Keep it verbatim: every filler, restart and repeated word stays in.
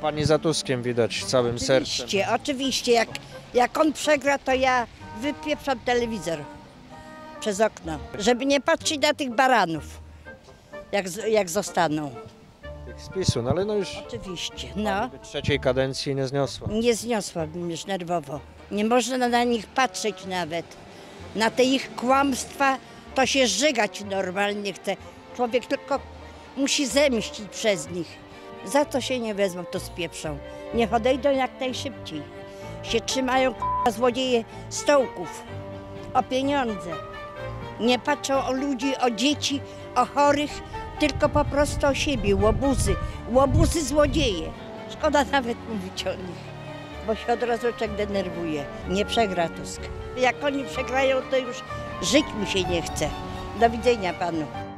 Pani za Tuskiem widać całym sercem. Oczywiście, oczywiście. Jak, jak on przegra, to ja wypieprzam telewizor przez okno, żeby nie patrzeć na tych baranów, jak, z- jak zostaną. Tych z PiSu, no ale no już Oczywiście, no. trzeciej kadencji nie zniosła. Nie zniosłabym już nerwowo. Nie można na nich patrzeć nawet. Na te ich kłamstwa to się żygać normalnie chce. Człowiek tylko musi zemścić przez nich. Za to się nie wezmą, to spieprzą. Niech odejdą jak najszybciej. Się trzymają k***a, złodzieje stołków o pieniądze. Nie patrzą o ludzi, o dzieci, o chorych, tylko po prostu o siebie, łobuzy. Łobuzy złodzieje. Szkoda nawet mówić o nich, bo się od razu człowiek denerwuje. Nie przegra Tusk. Jak oni przegrają, to już żyć mi się nie chce. Do widzenia panu.